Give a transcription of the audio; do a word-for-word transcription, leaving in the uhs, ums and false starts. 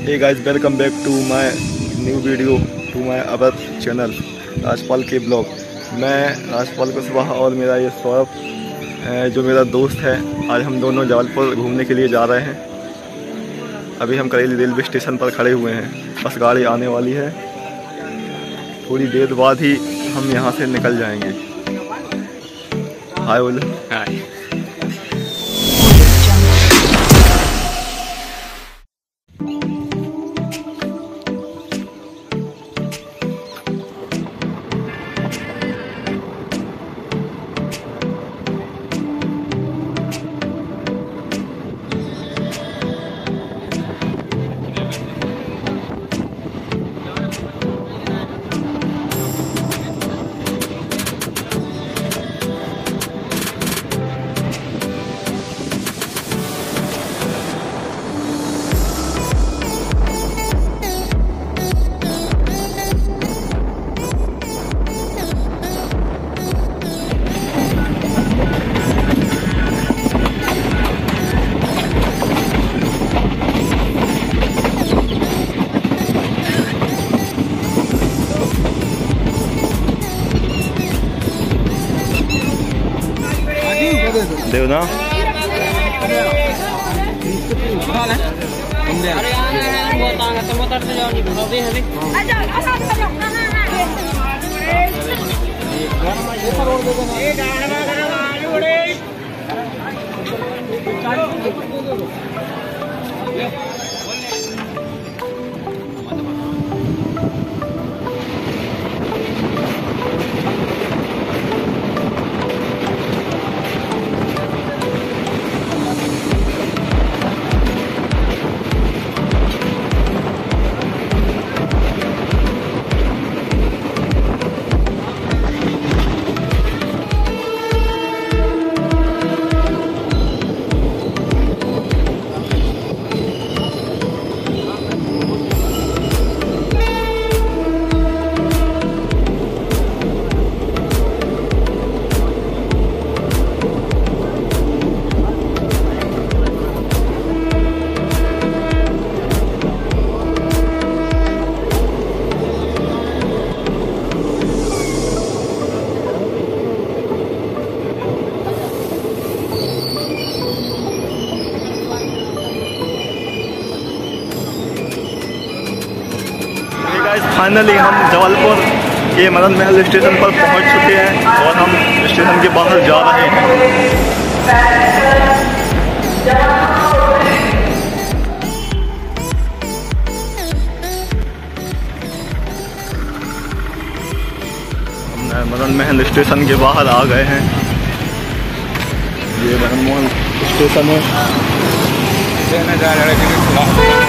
Hey guys, welcome back to my new video to my our channel Rajpal के blog. मैं राजपाल को सुबह और मेरा ये सौरभ जो मेरा दोस्त है, आज हम दोनों जबलपुर घूमने के लिए जा रहे हैं। अभी हम करेली रेलवे स्टेशन पर खड़े हुए हैं, बस गाड़ी आने वाली है, थोड़ी देर बाद ही हम यहाँ से निकल जाएंगे। हाय बोलो। हाय। देव ना फाइनली हम जबलपुर के मदन महल स्टेशन पर पहुंच चुके हैं और हम स्टेशन के बाहर जा रहे हैं। हम मदन महल स्टेशन के बाहर आ गए हैं। ये मदन महल स्टेशन है।